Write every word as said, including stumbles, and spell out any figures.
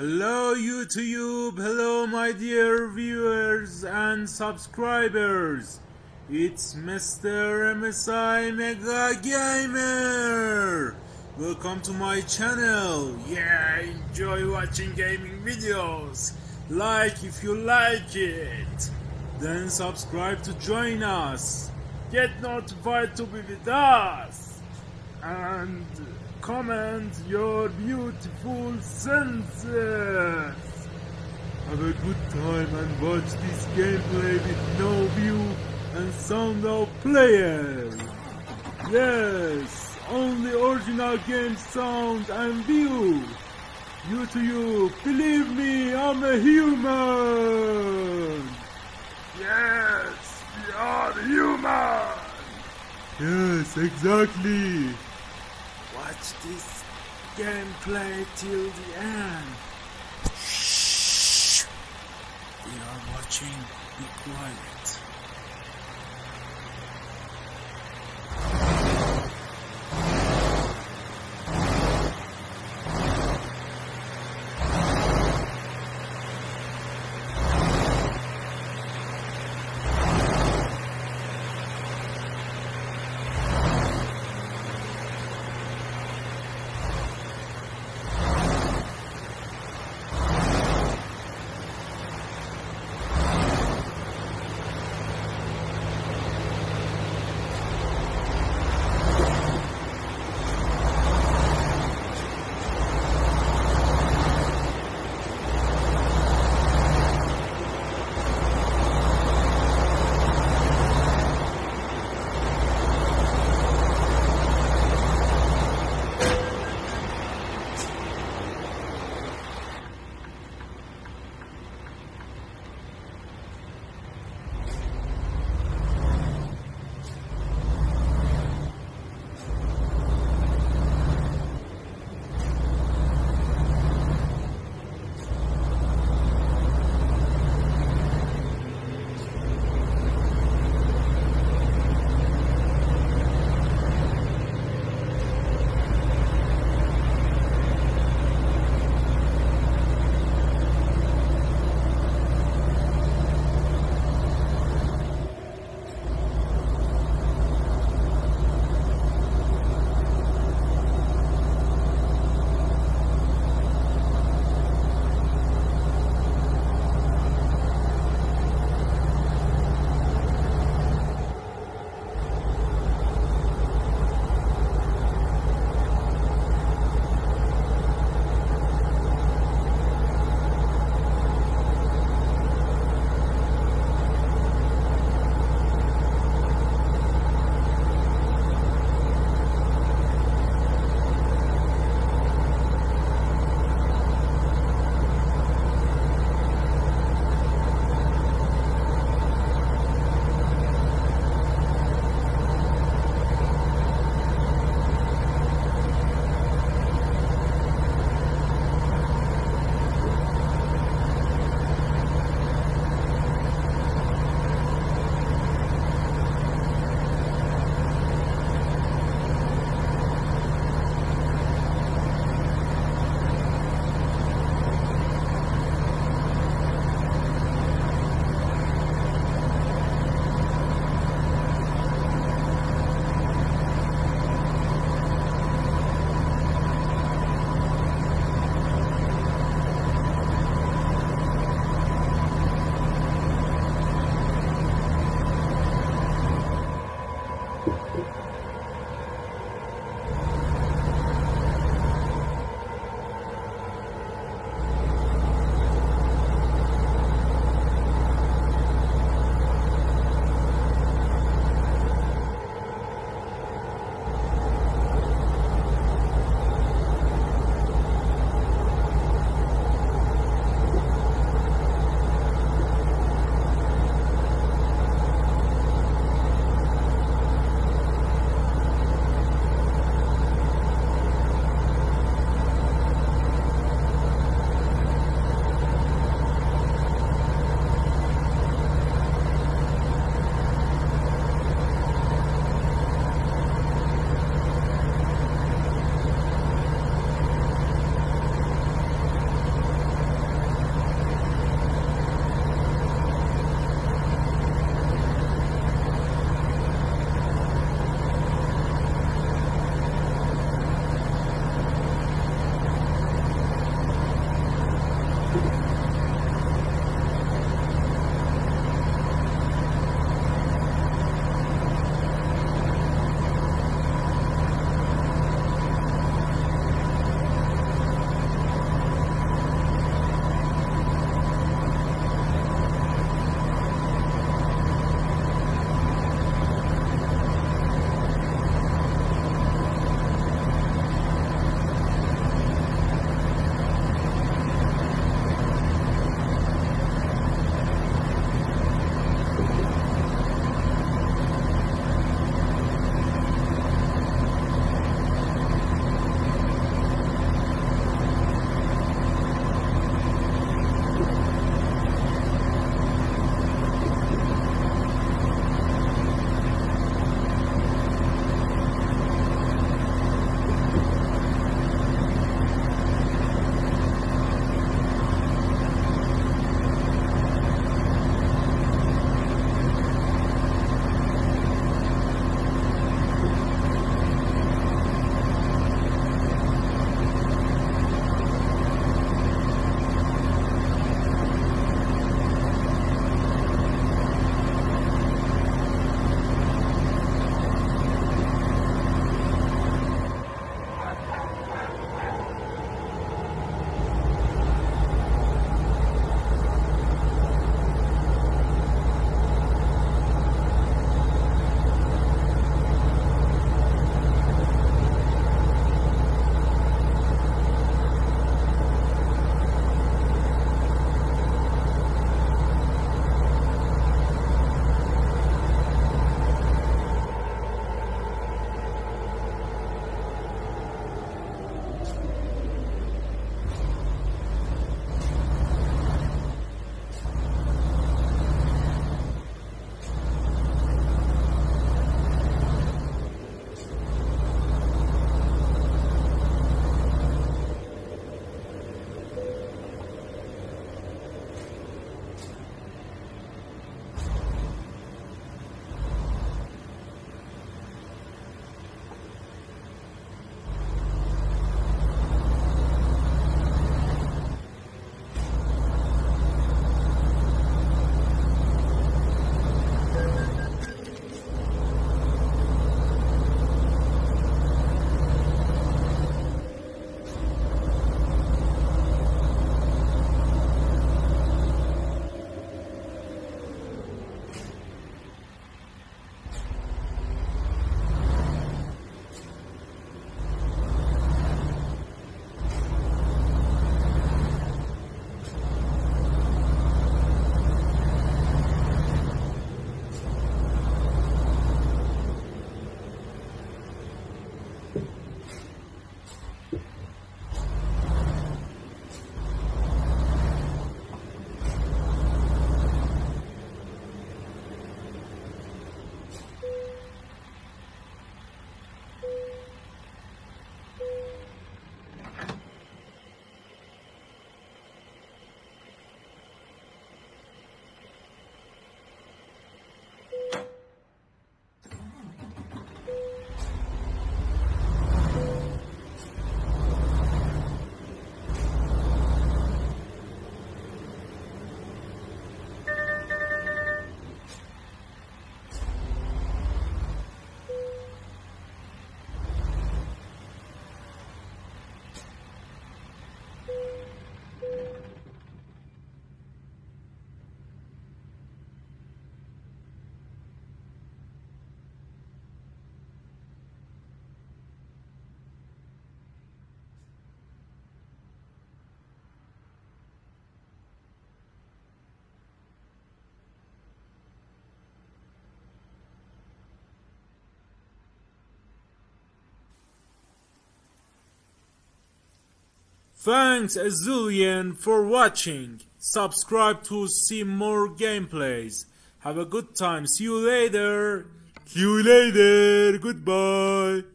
Hello YouTube, hello my dear viewers and subscribers. It's Mister M S I Mega Gamer. Welcome to my channel. Yeah, enjoy watching gaming videos. Like if you like it. Then subscribe to join us. Get notified to be with us. And comment your beautiful sentences. Have a good time and watch this gameplay with no view and sound of players. Yes, only original game sound and view. YouTube, believe me, I'm a human. Yes, we are human. Yes, exactly. Watch this gameplay till the end. Shh. We are watching. Be quiet. Thanks a zillion for watching. Subscribe to see more gameplays. Have a good time. See you later. See you later. Goodbye.